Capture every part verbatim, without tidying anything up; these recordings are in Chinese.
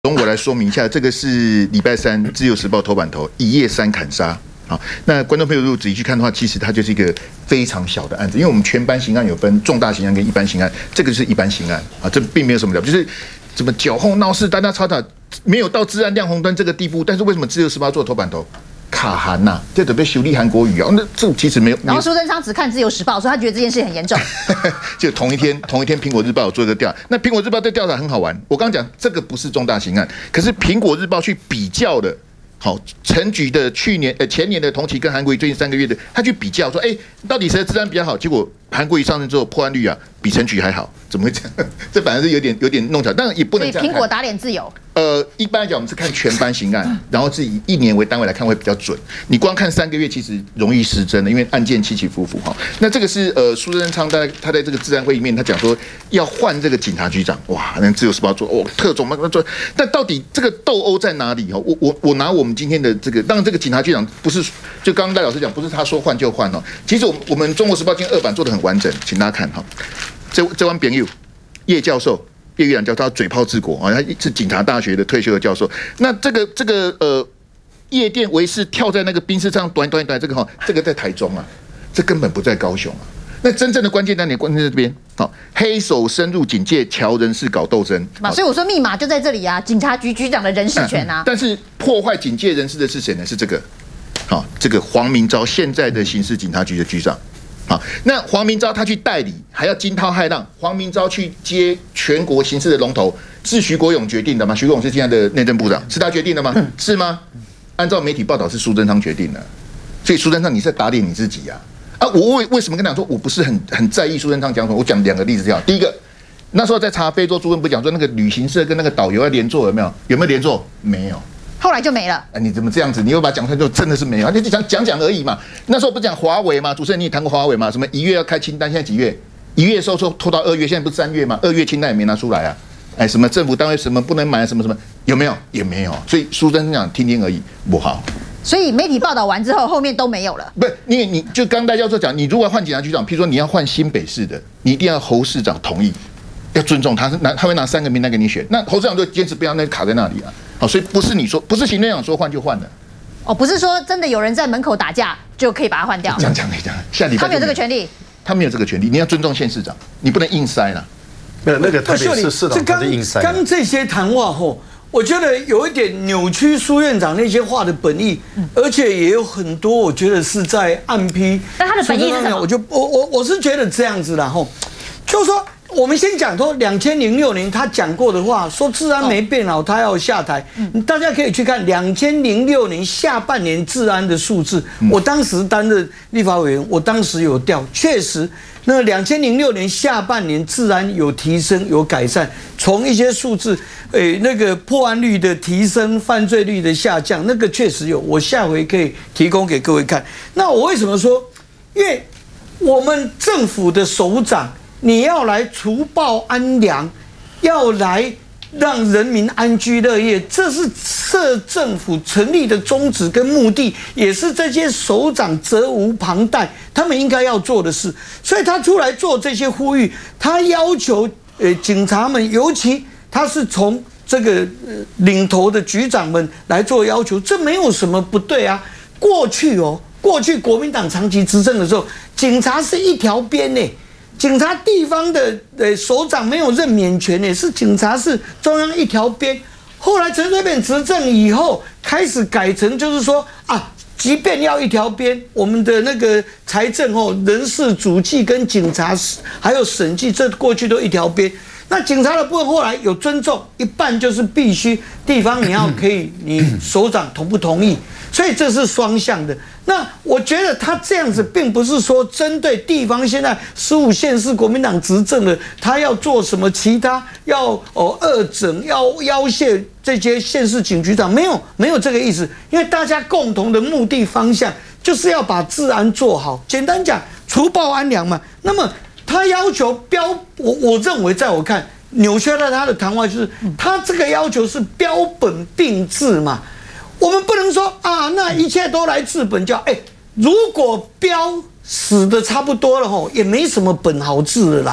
容我来说明一下，这个是礼拜三《自由时报》头版头，一夜三砍杀。好，那观众朋友如果仔细去看的话，其实它就是一个非常小的案子，因为我们全班刑案有分重大刑案跟一般刑案，这个是一般刑案啊，这并没有什么了，就是怎么酒后闹事，大家吵吵，没有到治安亮红灯这个地步，但是为什么《自由时报》做头版头？卡韩呐、啊，这准备修理韩国语啊，那这其实没有。 然后苏贞昌只看《自由时报》，说他觉得这件事很严重。 就同一天，同一天，《苹果日报》有做一个调，那《苹果日报》这调查很好玩。我刚刚讲这个不是重大刑案，可是《苹果日报》去比较的，好，陈菊的去年呃前年的同期跟韩国瑜最近三个月的，他去比较说，哎、欸，到底谁的治安比较好？结果韩国瑜上任之后破案率啊比陈菊还好，怎么会这样？这反而是有点有点弄巧，但也不能这样看。 所以苹果打脸自由。 呃，一般来讲，我们是看全班刑案，然后是以一年为单位来看会比较准。你光看三个月，其实容易失真的，因为案件起起伏伏哈。那这个是呃，苏贞昌在他在这个治安会议里面，他讲说要换这个警察局长，哇，那自由时报说哦，特种嘛做，但到底这个斗殴在哪里哈？我我我拿我们今天的这个，当然这个警察局长不是就刚刚戴老师讲，不是他说换就换哦。其实我们我们中国时报今天二版做的很完整，请大家看哈。这这位朋友叶教授。叶玉兰教授他嘴炮治国啊，他是警察大学的退休的教授。那这个这个呃，夜店维士跳在那个宾士上短短短这个哈，这个在台中啊，这根本不在高雄啊。那真正的关键在哪里？关键在这边。好，黑手深入警界，乔人士搞斗争。 所以我说密码就在这里啊，警察局局长的人事权啊。 但是破坏警界人士的是谁呢？是这个，好，这个黄明昭，现在的刑事警察局的局长。好，那黄明昭他去代理，还要惊涛骇浪。黄明昭去接全国刑事的龙头，是徐国勇决定的吗？徐国勇是现在的内政部长，是他决定的吗？是吗？按照媒体报道是苏贞昌决定的，所以苏贞昌你是在打脸你自己啊！啊，我为为什么跟你讲说我不是很很在意苏贞昌讲什么？我讲两个例子就好。第一个，那时候在查非洲猪瘟，不讲说那个旅行社跟那个导游要连坐有没有？有没有连坐？没有。 后来就没了。 哎，你怎么这样子？你又把它讲出来，就真的是没有，你就讲讲讲而已嘛。那时候不讲华为嘛？主持人你也谈过华为嘛？什么一月要开清单，现在几月？一月的时候说拖到二月，现在不是三月吗？二月清单也没拿出来啊。哎，什么政府单位什么不能买，什么什么有没有？也没有。所以苏贞昌讲听听而已，不好。 所以媒体报道完之后，后面都没有了。 不是，你你就刚戴教授讲，你如果换警察局长，譬如说你要换新北市的，你一定要侯市长同意。要尊重他，是拿他会拿三个名单给你选，那侯市长就坚持不要，那卡在那里啊。好，所以不是你说，不是行政长说换就换的。 哦，不是说真的有人在门口打架就可以把他换掉。 讲讲可以讲，下礼拜他没有这个权利， 他没有这个权利，你要尊重县市长，你不能硬塞啦。 没有那个台北市市长他的硬塞。刚这些谈话后，我觉得有一点扭曲苏院长那些话的本意，而且也有很多我觉得是在暗批。 那他的本意是什么？ 我就我我我是觉得这样子啦吼，就是说。我们先讲说，两千零六年他讲过的话，说治安没变好，他要下台。大家可以去看两千零六年下半年治安的数字。我当时担任立法委员，我当时有调，确实，那两千零六年下半年治安有提升，有改善。从一些数字，诶，那个破案率的提升，犯罪率的下降，那个确实有。我下回可以提供给各位看。那我为什么说？因为我们政府的首长。你要来除暴安良，要来让人民安居乐业，这是社政府成立的宗旨跟目的，也是这些首长责无旁贷，他们应该要做的事。所以他出来做这些呼吁，他要求呃警察们，尤其他是从这个呃领头的局长们来做要求，这没有什么不对啊。过去哦，过去国民党长期执政的时候，警察是一条边呢。警察地方的呃首长没有任免权呢，是警察是中央一条边。后来陈水扁执政以后，开始改成就是说啊，即便要一条边，我们的那个财政哦、人事主计跟警察还有审计，这过去都一条边。那警察的部分后来有尊重，一半就是必须地方你要可以，你首长同不同意？所以这是双向的。那我觉得他这样子，并不是说针对地方现在十五县市国民党执政了，他要做什么其他要哦恶整要要挟这些县市警局长，没有没有这个意思，因为大家共同的目的方向就是要把治安做好。简单讲，除暴安良嘛。那么他要求标，我我认为在我看扭曲了他的谈话，就是他这个要求是标本并治嘛。我们不能说啊，那一切都来治本教。哎，如果标死的差不多了吼，也没什么本好治了啦。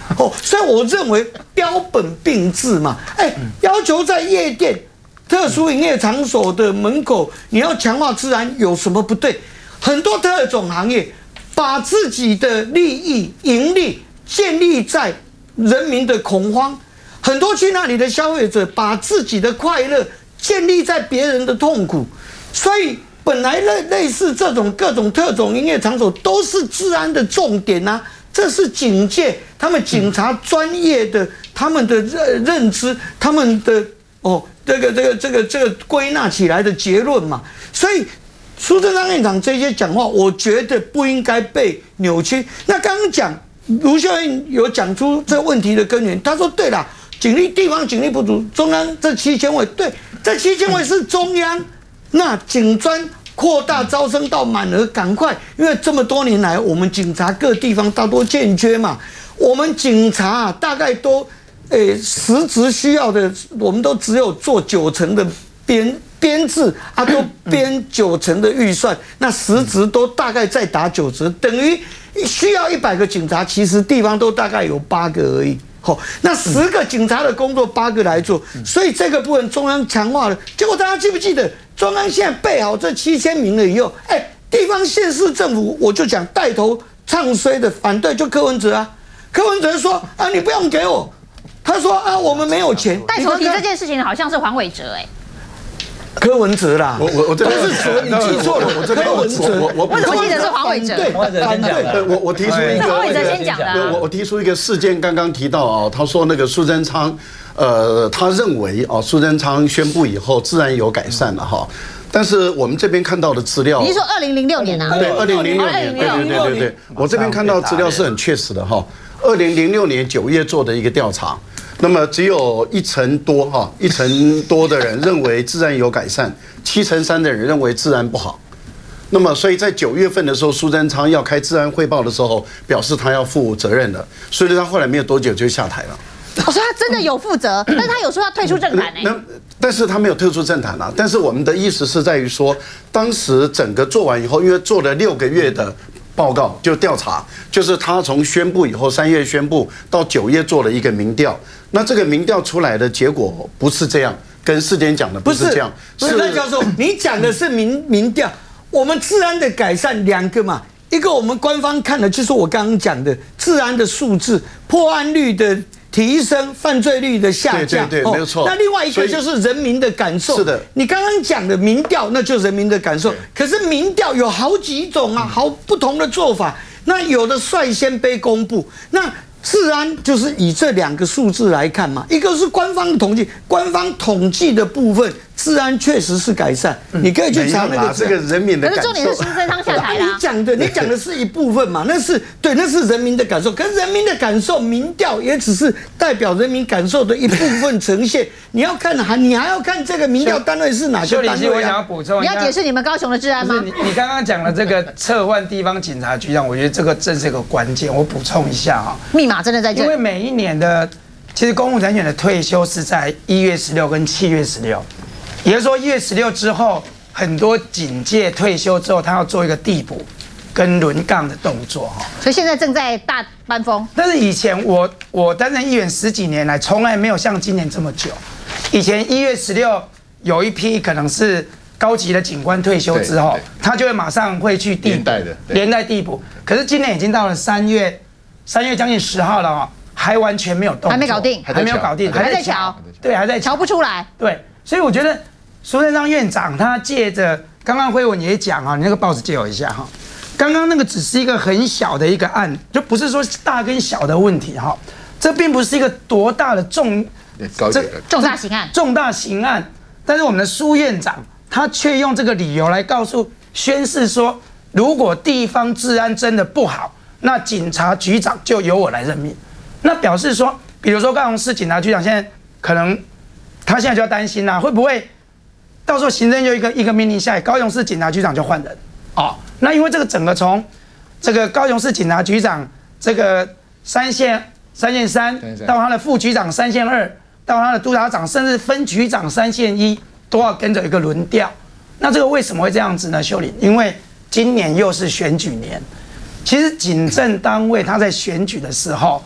哦，所以我认为标本并治嘛，哎，要求在夜店、特殊营业场所的门口你要强化治安，有什么不对？很多特种行业把自己的利益、盈利建立在人民的恐慌，很多去那里的消费者把自己的快乐建立在别人的痛苦，所以本来类类似这种各种特种营业场所都是治安的重点啊，这是警界他们警察专业的他们的认认知，他们的哦这个这个这个这个归纳起来的结论嘛，所以苏贞昌院长这些讲话，我觉得不应该被扭曲。那刚刚讲卢秀燕有讲出这问题的根源，他说对了，警力地方警力不足，中央这七千位，对，这七千位是中央，那警专扩大招生到满额，赶快，因为这么多年来，我们警察各地方大多欠缺嘛，我们警察、啊、大概都，诶、欸，实质需要的，我们都只有做九成的编编制啊，都编九成的预算，那实质都大概再打九折，等于需要一百个警察，其实地方都大概有八个而已。好，那十个警察的工作八个来做，所以这个部分中央强化了。结果大家记不记得，中央现在备好这七千名了以后，哎、欸，地方县市政府我就讲带头唱衰的反对，就柯文哲啊，柯文哲说啊，你不用给我，他说啊，我们没有钱。 带头提这件事情好像是黄伟哲哎。 柯文哲啦， 我我我这都是哲，你记错了，我这柯文哲， 我我我怎么记得是黄伟哲？ 对， 反对，我我提出一个， 黄伟哲先讲的。 我我提出一个事件，刚刚提到啊，他说那个苏贞昌，呃，他认为啊，苏贞昌宣布以后，自然有改善了哈。但是我们这边看到的资料， 你是说二零零六年啊？ 对，二零零六年，对对对对对，我这边看到资料是很确实的哈。二零零六年九月做的一个调查。那么只有一成多哈，一成多的人认为治安有改善，七成三的人认为治安不好。那么所以在九月份的时候，苏贞昌要开治安汇报的时候，表示他要负责任的，所以他后来没有多久就下台了。 我说他真的有负责，但是他有说要退出政坛呢。 但是他没有退出政坛啊。但是我们的意思是在于说，当时整个做完以后，因为做了六个月的报告就调查，就是他从宣布以后，三月宣布到九月做了一个民调。那这个民调出来的结果不是这样，跟世坚讲的不是这样。 不是，赖教授，你讲的是民民调，我们治安的改善两个嘛，一个我们官方看的就是我刚刚讲的治安的数字、破案率的提升、犯罪率的下降， 对对对，没有错。 那另外一个就是人民的感受。 是的， 你刚刚讲的民调，那就是人民的感受。可是民调有好几种啊，好不同的做法。那有的率先被公布，那。治安就是以这两个数字来看嘛，一个是官方统计，官方统计的部分，治安确实是改善，你可以去查那个这个人民的感受。 可是重点是苏贞昌下台啦。 你讲的，你讲的是一部分嘛，那是对，那是人民的感受。可是人民的感受，民调也只是代表人民感受的一部分呈现。你要看还你还要看这个民调单位是哪个单位啊？ 我想要补充一下， 你要解释你们高雄的治安吗？ 你你刚刚讲的这个撤换地方警察局长，我觉得这个正是一个关键。我补充一下哈， 密码真的在这， 因为每一年的其实公务人员的退休是在一月十六跟七月十六，也就是说一月十六之后，很多警界退休之后，他要做一个递补跟轮岗的动作哈。 所以现在正在大搬风。 但是以前我我担任议员十几年来，从来没有像今年这么久。以前一月十六有一批可能是高级的警官退休之后，他就会马上会去递补，连带递补。可是今年已经到了三月，三月将近十号了哦，还完全没有动作， 还没搞定， 还没有搞定， 还在瞧， 对，还在瞧不出来。 对，所以我觉得苏贞昌院长他借着刚刚辉文也讲啊，你那个报纸借我一下哈。刚刚那个只是一个很小的一个案，就不是说大跟小的问题哈，这并不是一个多大的重。 这重大刑案， 重大刑案，但是我们的苏院长他却用这个理由来告诉宣示说，如果地方治安真的不好，那警察局长就由我来任命。那表示说，比如说高雄市警察局长现在可能他现在就要担心啦、啊，会不会到时候行政又一个一个命令下来，高雄市警察局长就换人哦？那因为这个整个从这个高雄市警察局长这个三线三线三到他的副局长三线二。到他的督察长，甚至分局长三线一都要跟着一个轮调。那这个为什么会这样子呢？秀玲，因为今年又是选举年，其实警政单位他在选举的时候，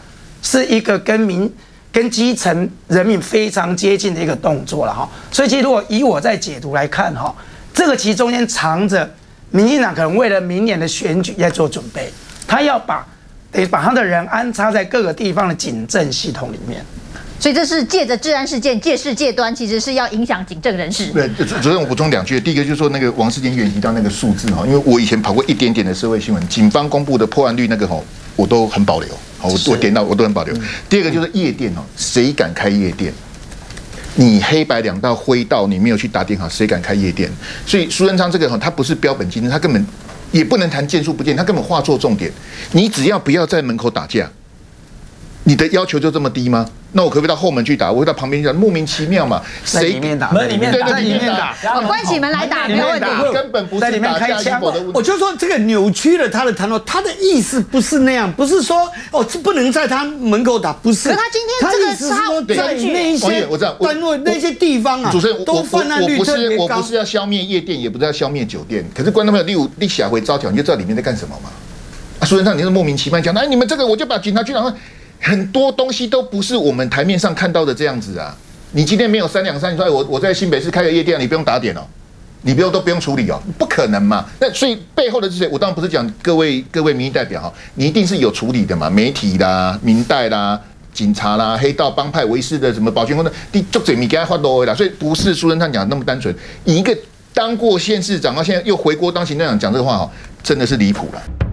是一个跟民跟基层人民非常接近的一个动作了哈。所以其实如果以我在解读来看哈，这个其实中间藏着民进党可能为了明年的选举在做准备，他要把得把他的人安插在各个地方的警政系统里面。 所以这是借着治安事件借势借端，其实是要影响警政人士。 对，主主任我补充两句，第一个就是说那个王世坚议员提到那个数字哈，因为我以前跑过一点点的社会新闻，警方公布的破案率那个哈，我都很保留，好，我我点到我都很保留。第二个就是夜店哦，谁敢开夜店？你黑白两道灰道，你没有去打点好，谁敢开夜店？所以苏贞昌这个哈，他不是标本竞争，他根本也不能谈见树不见，他根本画错重点。你只要不要在门口打架，你的要求就这么低吗？那我可不可以到后门去打？我会到旁边去打，莫名其妙嘛？ 谁里面打？门里面打，在里面打， 哦，关起门来打，没有问题。 根本不是打架与否的问题。 我就说这个扭曲了他的谈话，他的意思不是那样，不是说哦，这不能在他门口打，不是。 可他今天这个他意思是说，在那一些我知道单位、那些地方啊， 主持人， 都犯案率特别高。 我不是要消灭夜店，也不是要消灭酒店，可是观众朋友，例如你下回招条，你就知道里面在干什么嘛。啊，苏贞昌，你是莫名其妙讲，哎，你们这个我就把警察局长。很多东西都不是我们台面上看到的这样子啊！你今天没有三两三，你说我我在新北市开个夜店，你不用打点哦，你不用都不用处理哦，不可能嘛！那所以背后的是谁？我当然不是讲各位各位民意代表哈，你一定是有处理的嘛，媒体啦、民代啦、警察啦、黑道帮派、维士的什么保全工的，你就嘴你给他发多啦，所以不是苏贞昌讲的那么单纯。以一个当过县市长到现在又回国当行政长讲这个话哈，真的是离谱了。